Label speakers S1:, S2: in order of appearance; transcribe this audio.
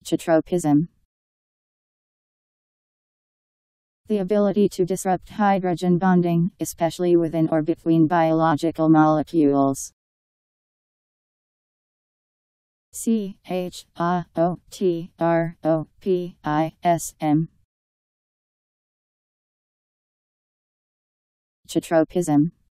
S1: Chaotropism. The ability to disrupt hydrogen bonding, especially within or between biological molecules. Chaotropism. Chaotropism.